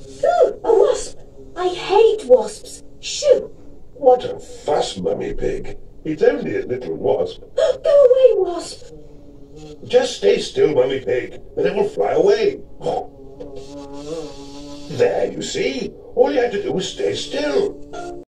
Ooh, a wasp! I hate wasps. Shoo! What a fuss, Mummy Pig. It's only a little wasp. Go away, wasp! Just stay still, Mummy Pig, and it will fly away. There, you see? All you had to do was stay still.